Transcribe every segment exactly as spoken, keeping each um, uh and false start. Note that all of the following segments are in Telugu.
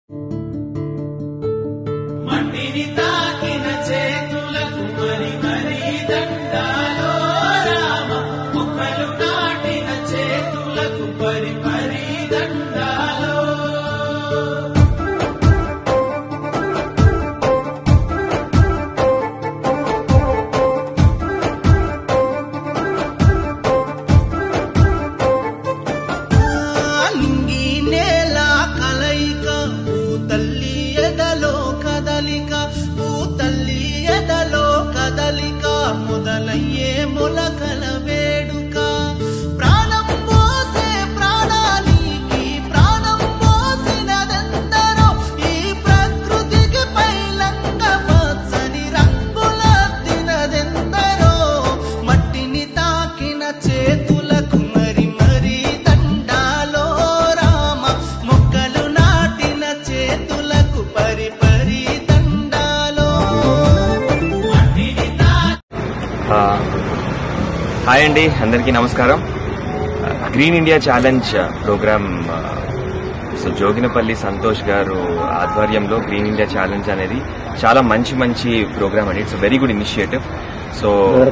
మట్టిని తాకిన చేతులకు మరి మరి దండాలో రామ, మొక్కలు నాటిన చేతులకు పరి పరి దండాలో. నింగి నేల కలయిక, పూతల్లి ఎదలో కదలిక, పూతల్లి ఎదలో కదలిక, మొదలయ్యే మొలకల వేడుక. ప్రాణం పోసే ప్రాణానికి ప్రాణం పోసినదెందరో, ఈ ప్రకృతికి పైలంగ పచ్చని రంగులద్దినదెందరో. మట్టిని తాకిన చేతులకు మరి మరి దండాలో రామ, మొక్కలు నాటిన చేతులకు పరి పరి దండాలో. హాయ్ అండి, అందరికీ నమస్కారం. Green India challenge program so Joginapally Santosh garu ఆధ్వర్యంలో గ్రీన్ ఇండియా ఛాలెంజ్ అనేది చాలా మంచి మంచి ప్రోగ్రామ్ అండి. It's very good initiative. So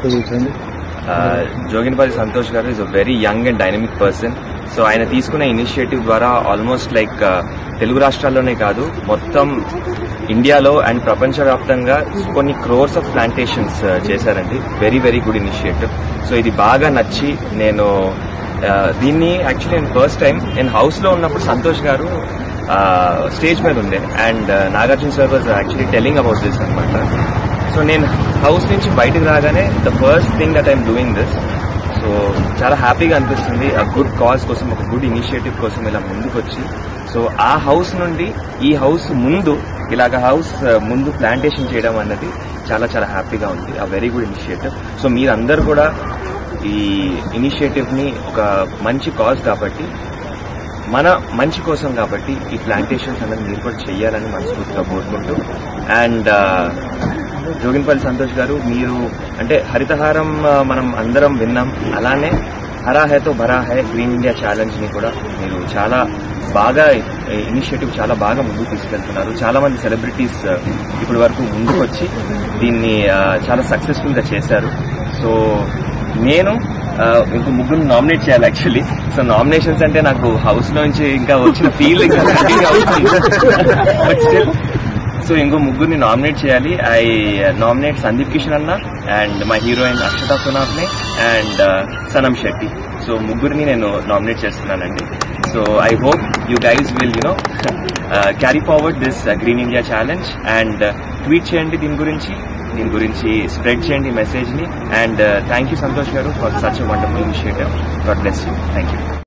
Joginapally Santosh garu is a very young and dynamic person. So ఆయన తీసుకున్న ఇనిషియేటివ్ ద్వారా ఆల్మోస్ట్ లైక్ తెలుగు రాష్ట్రాల్లోనే కాదు, మొత్తం ఇండియాలో అండ్ ప్రపంచవ్యాప్తంగా కొన్ని క్రోర్స్ ఆఫ్ ప్లాంటేషన్స్ చేశారండి. Very very good initiative. So ఇది బాగా నచ్చి నేను దీన్ని యాక్చువల్లీ నేను ఫస్ట్ టైం నేను హౌస్ లో ఉన్నప్పుడు సంతోష్ గారు స్టేజ్ మీద ఉండే and Nagarjuna sir was actually telling about this అనమాట. సో నేను హౌస్ నుంచి బయటకు రాగానే the first thing that I'm doing this. So చాలా హ్యాపీగా అనిపిస్తుంది. ఆ గుడ్ కాజ్ కోసం, ఒక గుడ్ ఇనిషియేటివ్ కోసం ఇలా ముందుకు వచ్చి, సో ఆ హౌస్ నుండి ఈ హౌస్ ముందు ఇలాగ హౌస్ ముందు ప్లాంటేషన్ చేయడం అన్నది చాలా చాలా హ్యాపీగా ఉంది. ఆ వెరీ గుడ్ ఇనిషియేటివ్. సో మీరందరూ కూడా ఈ ఇనిషియేటివ్ ని ఒక మంచి కాజ్ కాబట్టి, మన మంచి కోసం కాబట్టి ఈ ప్లాంటేషన్స్ అనేది మీరు కూడా చెయ్యాలని మనస్ఫూర్తిగా కోరుకుంటూ, అండ్ జోగినపల్లి సంతోష్ గారు మీరు అంటే హరితహారం మనం అందరం విన్నాం, అలానే హరా హైతో భరా హై గ్రీన్ ఇండియా ఛాలెంజ్ ని కూడా మీరు చాలా బాగా ఇనిషియేటివ్ చాలా బాగా ముందుకు తీసుకెళ్తున్నారు. చాలా మంది సెలబ్రిటీస్ ఇప్పటి వరకు ముందుకు వచ్చి దీన్ని చాలా సక్సెస్ఫుల్ గా చేశారు. సో నేను ఇంకో ముగ్గురు నామినేట్ చేయాలి యాక్చువల్లీ. సో నామినేషన్స్ అంటే నాకు హౌస్ నుంచి ఇంకా వచ్చిన ఫీల్ ఇంకా అవుతుంది. బట్ స్టిల్ సో ఇంకో ముగ్గురిని నామినేట్ చేయాలి. ఐ నామినేట్ సందీప్ కిషన్ అన్న and my heroine Akshata Sonawane and Sanam Shetty. So ముగ్గురిని నేను నామినేట్ చేస్తున్నానండి. So I hope you guys will you know carry forward this green India challenge and tweet చేయండి దీని గురించి దీని గురించి స్ప్రెడ్ చేయండి మెసేజ్ ని. And thank you Santosh garu for such a wonderful initiative. God bless you. Thank you.